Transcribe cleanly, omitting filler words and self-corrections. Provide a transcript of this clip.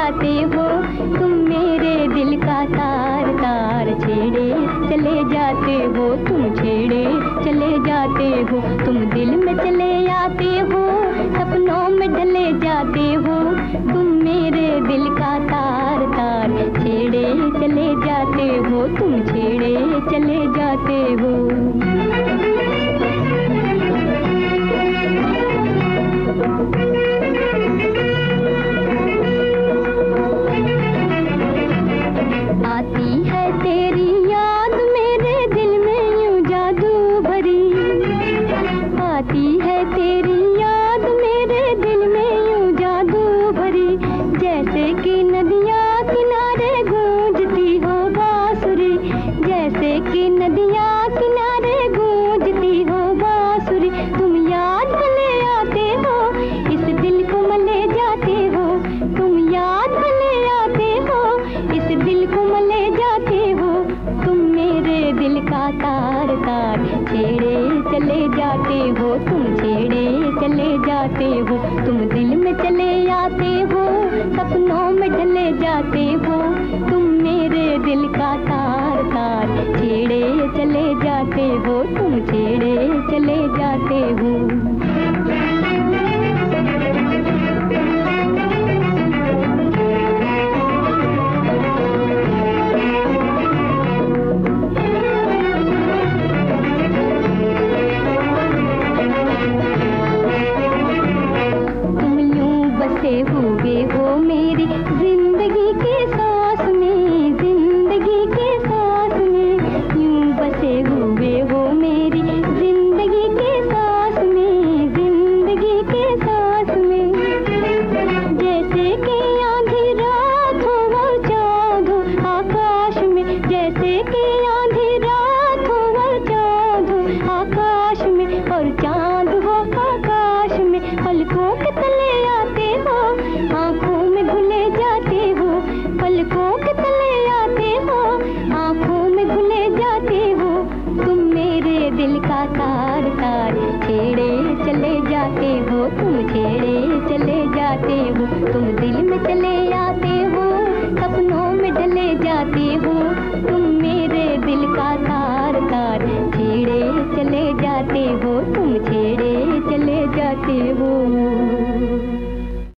जाते हो, तुम मेरे दिल का तार तार छेड़े चले जाते हो, तुम छेड़े चले जाते हो, तुम दिल में चले आते हो, सपनों में ढले जाते हो, तुम मेरे दिल का तार तार छेड़े चले जाते हो, तुम छेड़े चले जाते हो। आती है तेरी याद मेरे दिल में यूं जादू भरी, आती है तेरी याद मेरे दिल में यूं जादू भरी, जैसे कि नदियाँ किनारे गूंजती हो बांसुरी, जैसे कि नदियाँ किनारे गूंजती हो बांसुरी, तुम याद भले आते हो, इस दिल को मले जाते हो, तुम याद भले आते हो, इस दिल को मले जाते हो, तुम मेरे दिल का तार तार छेड़े चले जाते हो, तुम छेड़े चले जाते हो, तुम दिल में चले आते हो, सपनों में ढले जाते हो, तुम मेरे दिल का तार तार छेड़े चले जाते हो, तुम छेड़े चले जाते हो। हुए हो मेरी जिंदगी के सांस में, जिंदगी के सांस में, यूं बसे हुए हो मेरी जिंदगी के सांस में, जिंदगी के सांस में, जैसे कि आंधी रात हो वो चाँद हो आकाश में, जैसे कि आंधी रात हो वो चाँद हो आकाश में, और चाँद हो आकाश में, पलकों के तले आते हो, आँखों में घुले जाते हो, पलकों के तले आते हो, आँखों में घुले जाते हो, तुम मेरे दिल का तार तार छेड़े चले जाते हो, तुम छेड़े चले जाते हो, तुम दिल में चले आते हो, सपनों में ढले जाते हो, तुम मेरे दिल का तार तार छेड़े चले जाते हो, तुम छेड़े चले जाते हो।